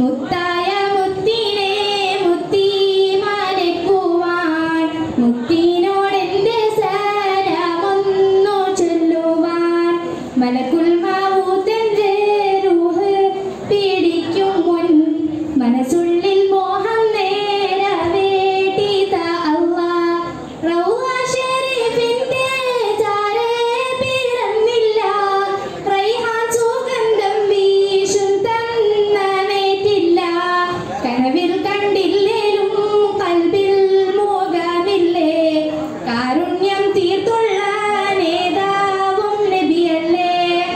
മുത്തായ മുത്തിനെ മുത്തി മാനക്കുവാൻ മുത്തിനോടെന്റെ സലാമൊന്നു ചൊല്ലുവാൻ മലക്കുൽ മൗത്തിന്റെ റൂഹ് പിടിക്കും മുൻ മനസ്സുള്ളിൽ മോഹം നേരവേട്ടിത അല്ലാഹ് റൗള ശരീഫിന്റെ ചാരേ പിറന്നില്ല റൈഹാൻ സുഗന്ധം വീശും തന്നമേറ്റില്ല കനവിൽ കണ്ടില്ലേലും കൽബിൽ മോഹമില്ലേ കാരുണ്യം തീർത്തുള്ള നേതാവും നബിയല്ലേ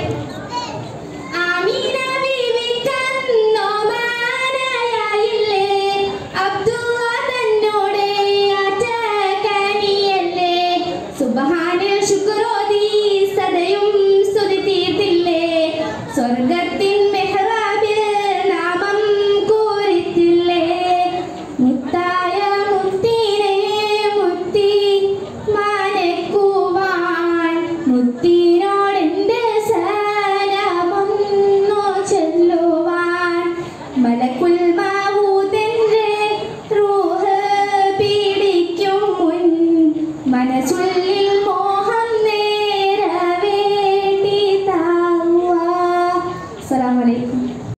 ആമീന ബീവിക്കന്നോ മാനായായില്ലേ അബ്ദുള്ള തന്നോടെ ആറ്റക്കനിയല്ലേ സുബ്ഹാനിൽ ശുക്രോതി സദയും സ്തുതി തീർത്തില്ലേ സ്വർഗത്തിൻ മെഹ്റാബിൽ നാമം കൂറിത്തില്ലേ മുത്തായ മുത്തിനെ മുത്തി മാനക്കുവാൻ മുത്തിനോടെന്റെ സലാമൊന്നു ചൊല്ലുവാൻ മലക്കുൽ മൗത്തിന്റെ റൂഹ് പിടിക്കും മുൻ മനസ്സുള്ളിൽ